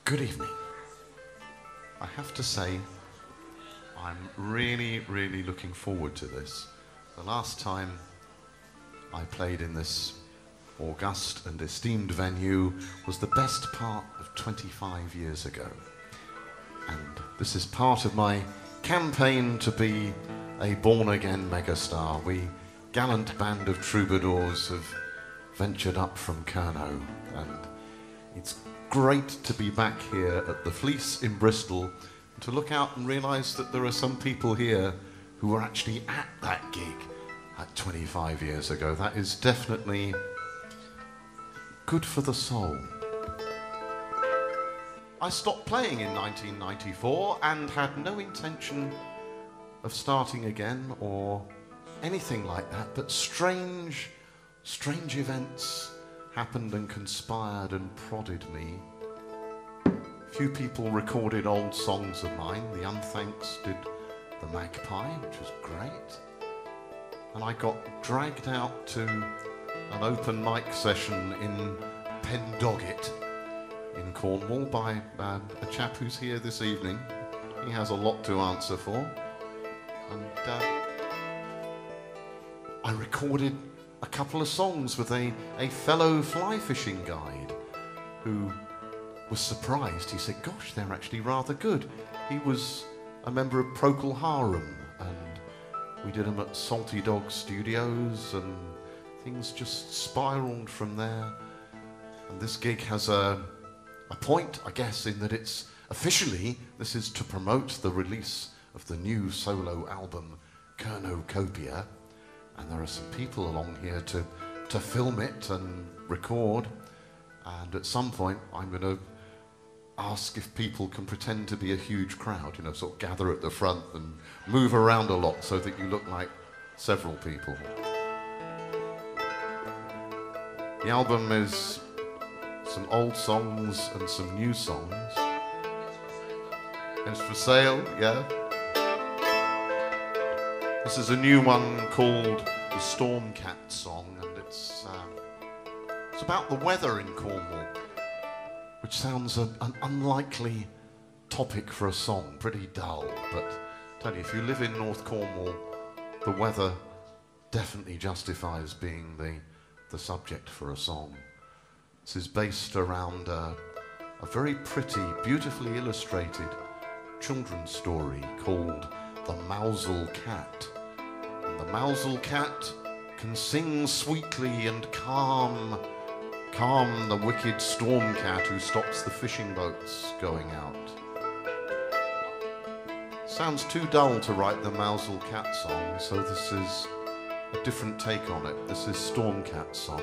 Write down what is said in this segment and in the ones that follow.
Good evening. I have to say, I'm really, really looking forward to this. The last time I played in this august and esteemed venue was the best part of 25 years ago. And this is part of my campaign to be a born-again megastar. We gallant band of troubadours have ventured up from Kernow, and it's great to be back here at the Fleece in Bristol and to look out and realise that there are some people here who were actually at that gig at 25 years ago. That is definitely good for the soul. I stopped playing in 1994 and had no intention of starting again or anything like that, but strange events happened and conspired and prodded me. Few people recorded old songs of mine. The Unthanks did The Magpie, which was great. And I got dragged out to an open mic session in Pendoggett in Cornwall by a chap who's here this evening. He has a lot to answer for. And I recorded a couple of songs with a fellow fly fishing guide who was surprised. He said, gosh, they're actually rather good. He was a member of Procol Harum, and we did them at Salty Dog Studios, and things just spiraled from there. And this gig has a point, I guess, in that it's officially, this is to promote the release of the new solo album, Kernowcopia. And there are some people along here to film it and record. And at some point, I'm going to ask if people can pretend to be a huge crowd, you know, sort of gather at the front and move around a lot so that you look like several people. The album is some old songs and some new songs. It's for sale, yeah. This is a new one called the Stormcat Song, and it's about the weather in Cornwall, which sounds an unlikely topic for a song, pretty dull, but I tell you, if you live in North Cornwall, the weather definitely justifies being the subject for a song. This is based around a very pretty, beautifully illustrated children's story called The Mousel Cat. And the Mousel Cat can sing sweetly and calm the wicked storm cat who stops the fishing boats going out. Sounds too dull to write the Mousel Cat Song, so this is a different take on it. This is Stormcat Song.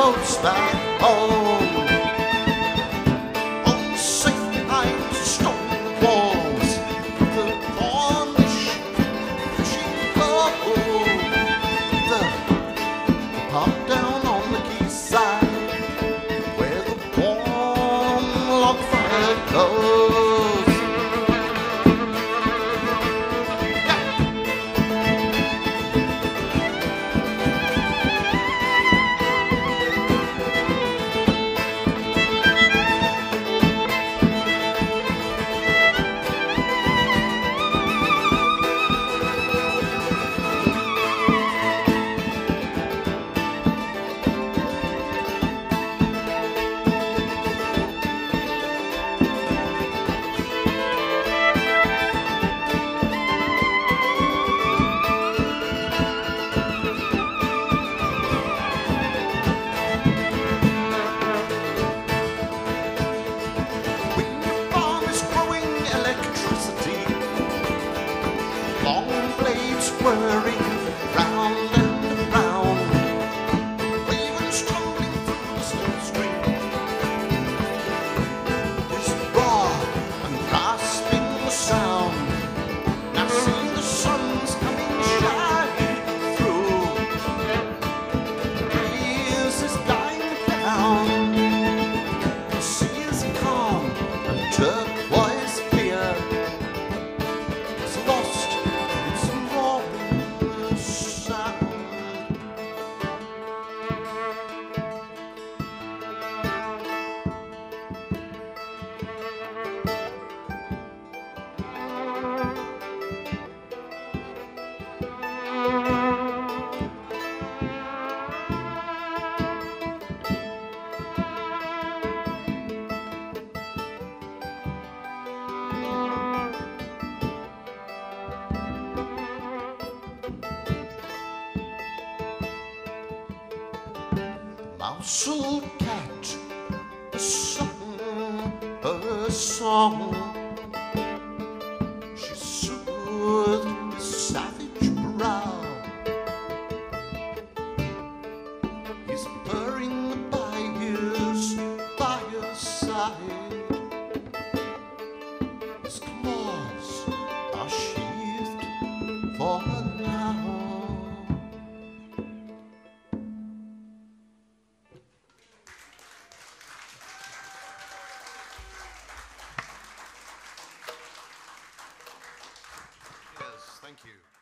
floats back home. Unsafe behind stone walls, the Cornish fishing goes. The pub down on the quayside, where the warm log fire goes. Whirring round and round, ravens tumbling through the still stream, is raw and grasping the sound. Now see the sun's coming shining through, the breeze is dying down, the sea is calm and turquoise clear, it's lost in its roaring sound. Mousel cat, a song, she soothed his savage brow. He's purring by his fireside, his claws are sheathed for now. Yes, thank you.